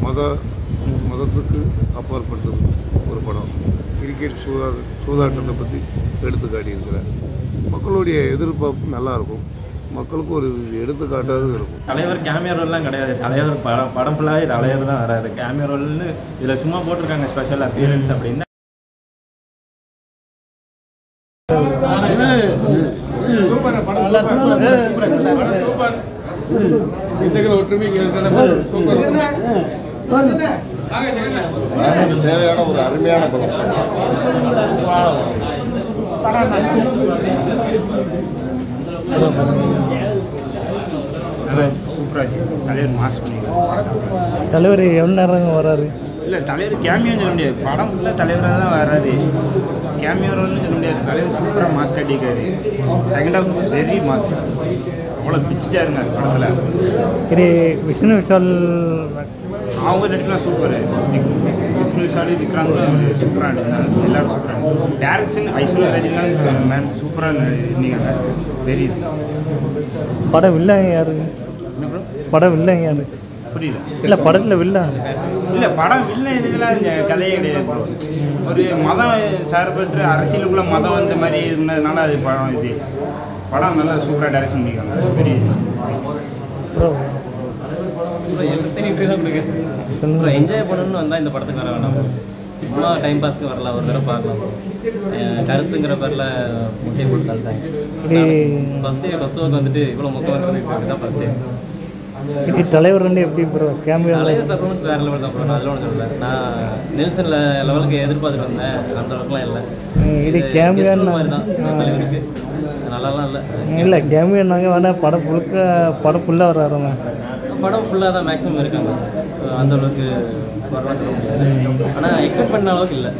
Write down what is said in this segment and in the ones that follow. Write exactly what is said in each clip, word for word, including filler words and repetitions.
மத மதத்துக்கு அப்பாற்பட்டது ஒரு படம். கிரிக்கெட் சூதா சூதாட்டத்தை பற்றி எடுத்து காட்டியிருக்கிறார். மக்களுடைய எதிர்பார்ப்பு நல்லாயிருக்கும். மக்களுக்கு ஒரு எடுத்துக்காட்டாக இருக்கும். தலைவர் கேமியோ ரோல்லாம் கிடையாது. தலைவர் படம் படம் ஃபுல்லாகவே தலைவர் தான் வராது. கேமியோ ரோல்னு இதில் சும்மா போட்டிருக்காங்க ஸ்பெஷல் அப்பியரன்ஸ் அப்படின்னு. தேவையான ஒரு அருமையான படம். தலைவர் மாஸ் பண்ணிடுறாரு. தலைவர் எவ்வளோ நேரம் வராரு? இல்லை, தலைவர் கேமியோன்னு சொல்ல முடியாது. படம் ஃபுல்லாக தலைவராக தான் வராது. கேமியோ ரோல்னு சொல்ல முடியாது. தலைவர் சூப்பராக மாஸ் கட்டிக்காரு. Second half very mass. அவ்வளோ பிச்சுட்டா இருங்க படத்தில். இது விஷ்ணு விஷால் அவங்க நடிக்கலாம் சூப்பர். விஷ்ணு விஷாலி விக்ராந்த் சூப்பராக நடிக்கிறாங்க. எல்லோரும் சூப்பராக. டேரக்ஷன் ஐஸ்வர்யா ரஜினிகாந்த் மேம் சூப்பராக இருந்தீங்க. வெரி படம் வில்லன் யாரு? படம் வில்லன் யாரு? புரியல. இல்லை படத்தில் வில்லன் இல்லை, படம் வில்லை இதுக்கெல்லாம் கதையே கிடையாது. ஒரு மதம் சார்பற்ற அரசியலுக்குள்ள மதம் வந்த மாதிரி இருந்ததுனால அது படம். இது படம் நல்லா சூப்பராக டைரக்ஷன் பண்ணியிருக்காங்க. பெரிய ப்ரோ என்ஜாய் பண்ணணும்னு வந்தால் இந்த படத்துக்கு வர வேண்டாம். சும்மா டைம் பாஸ்க்கு வரலாம், ஒரு தடவை பார்க்கலாம். கருத்துங்கிற பேரில் முக்கிய போட்டு தள்ளிட்டாங்க. ஃபஸ்ட் டே ஃபஸ்ட் ஒர்க் வந்துட்டு இவ்வளோ முக்கியம் வந்து தான் ஃபஸ்ட் டே. இது தலைவர் வந்து எப்படி ப்ரோ கேமியோ? தலைவர் பெர்ஃபார்மன்ஸ் வேறு லெவல் தான் ப்ரோ. நான் அதில் ஒன்று சொல்லலை. நான் நெல்சன் லெவலுக்கு எதிர்பார்த்துட்டு வந்தேன். அந்த அளவுக்குலாம் இல்லை. இது கேமியோ மாதிரி தான் தலைவருக்கு. நல்லாலாம் இல்லை. இல்லை கேமியோனாங்க வேணால் படம் முழுக்க படம் ஃபுல்லாக வராருங்க. படம் ஃபுல்லாக தான் மேக்ஸிமம் இருக்காங்க. அந்த அளவுக்கு வரலாம். ஆனால் எக்ஸ்பெக்ட் பண்ண அளவுக்கு இல்லை.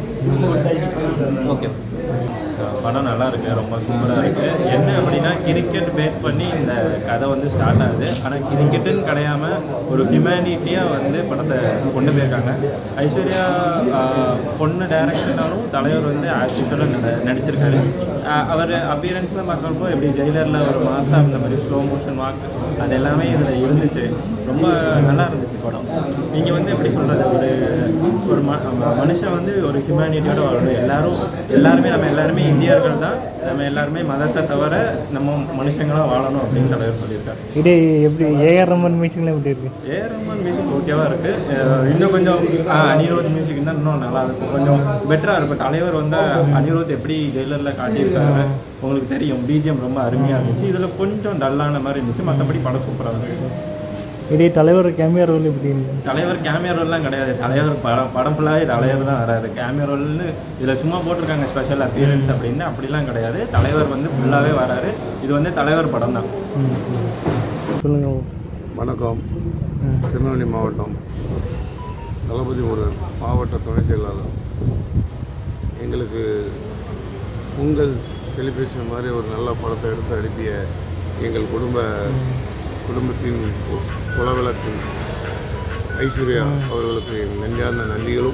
ஓகே, படம் நல்லா இருக்குது. ரொம்ப சூப்பராக இருக்குது. என்ன அப்படின்னா கிரிக்கெட் பேஸ் பண்ணி இந்த கதை வந்து ஸ்டார்ட் ஆகுது. ஆனால் கிரிக்கெட்டுன்னு கிடையாமல் ஒரு ஹியூமனிட்டியாக வந்து படத்தை கொண்டு போயிருக்காங்க. ஐஸ்வர்யா பொண்ணு டைரக்ஷனாலும் தலைவர் வந்து ஆக்சுவலாக நடிச்சிருக்காரு. அவர் அப்பியரன்ஸ்லாம் பார்க்குறப்போ எப்படி ஜெயிலரில் ஒரு மாதம் இந்த மாதிரி ஸ்லோ மோஷன் வாக் அது எல்லாமே இதில் இருந்துச்சு. ரொம்ப நல்லா இருந்துச்சு படம். நீங்கள் வந்து எப்படி சொல்கிறது, ஒரு ஒரு ம மனுஷன் வந்து ஒரு ஹியூமனிட்டியோட வாழணும். எல்லோரும் எல்லாருமே நம்ம எல்லாருமே இந்தியர்கள் தான். நம்ம எல்லாருமே மதத்தை தவிர நம்ம மனுஷங்களாக வாழணும் அப்படின்னு தலைவர் சொல்லியிருக்காரு. இது எப்படி ஏஆர் ரஹ்மான் மியூசிக்லாம் எப்படி இருக்குது? ஏஆர் ரஹ்மான் மியூசிக் ஓகேவாக இருக்குது. இன்னும் கொஞ்சம் அனிருத் மியூசிக் தான் இன்னும் நல்லா இருக்கும். கொஞ்சம் பெட்டராக இருக்கும். தலைவர் வந்து அனிருத் எப்படி ஜெயிலரில் காட்டியிருக்காரு உங்களுக்கு தெரியும். பிஜிஎம் ரொம்ப அருமையாக இருந்துச்சு. இதில் கொஞ்சம் டல்லான மாதிரி இருந்துச்சு. மற்றபடி படம் சூப்பராக இருந்துச்சு. இதே தலைவர் கேமியோ ரோல் எப்படி? தலைவர் கேமியோ ரோல்லாம் கிடையாது. தலைவர் படம் படம் ஃபுல்லாகவே தலைவர் தான் வராது. கேமியோ ரோல்னு இதில் சும்மா போட்டிருக்காங்க ஸ்பெஷல் அப்பியரன்ஸ் அப்படின்னு. அப்படிலாம் கிடையாது. தலைவர் வந்து ஃபுல்லாகவே வராரு. இது வந்து தலைவர் படம் தான். சொல்லுங்கள். வணக்கம். திருநெல்வேலி மாவட்டம் தளபதி முருகன் மாவட்ட துணைச் செயலாளர். எங்களுக்கு உங்கள் செலிப்ரேஷன் மாதிரி ஒரு நல்ல படத்தை எடுத்து அனுப்பிய எங்கள் குடும்ப குடும்பத்தின் குலவிளக்கு ஐஸ்வர்யா அவர்களுக்கு எங்கள் நெஞ்சார்ந்த நன்றிகளும்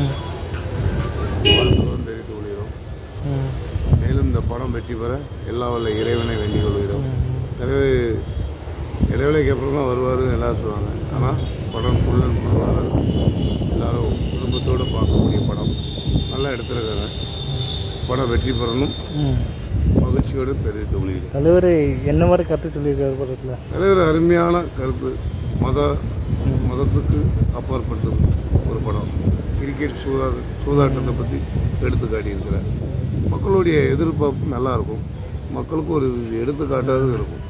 வாழ்த்துக்களும் தெரிவித்துக் கொள்கிறோம். மேலும் இந்த படம் வெற்றி பெற எல்லா வல்ல இறைவனை வேண்டிக் கொள்கிறோம். எனவே இடைவேளைக்கு அப்புறம் தான் வருவாருன்னு எல்லாரும் சொல்லுவாங்க. ஆனால் படம் ஃபுல்லன் பண்ணுவாங்க. எல்லோரும் குடும்பத்தோடு பார்க்கக்கூடிய படம் நல்லா எடுத்துருக்காங்க. படம் வெற்றி பெறணும் மகிழ்ச்சியோடு தெரிவித்துக் கொள்கிறேன். தலைவர் என்ன மாதிரி கருத்து சொல்லியிருக்காரு படத்தில்? தலைவர் அருமையான கருத்து. மத மதத்துக்கு அப்பாற்பட்டது ஒரு படம். கிரிக்கெட் சூதா சூதாட்டத்தை பற்றி எடுத்து காட்டியிருக்கிறார். மக்களுடைய எதிர்பார்ப்பு நல்லாயிருக்கும். மக்களுக்கு ஒரு எடுத்துக்காட்டாக இருக்கும்.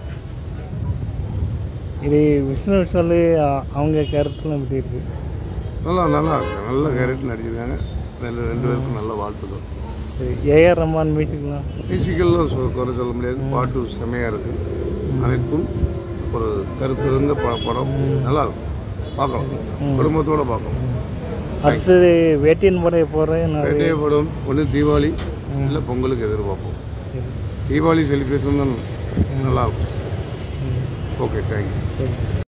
இது விஷ்ணு விஷால் அவங்க கேரக்டர்லாம் எப்படி இருக்குது? நல்லா நல்லா இருக்கு. நல்ல கேரக்டர் நடிச்சிருக்காங்க. நல்ல ரெண்டு பேருக்கும் நல்ல வாழ்த்துக்கள். ஏஆர் ரஹ்மான் மியூசிக்லாம் மியூசிக்கெல்லாம் சொ குறை சொல்ல முடியாது. பாட்டு செம்மையாக இருக்குது. அனைத்தும் ஒரு கருத்து இருந்த ப படம் நல்லாயிருக்கும். பார்க்கலாம், குடும்பத்தோடு பார்க்கலாம். அடுத்தது வேட்டையன் படம் போகிறேன். வேட்டையை படம் ஒன்று தீபாவளி இல்லை பொங்கலுக்கு எதிர்பார்ப்போம். தீபாவளி செலிப்ரேஷன் தான் நல்லாயிருக்கும். Okay, thank you.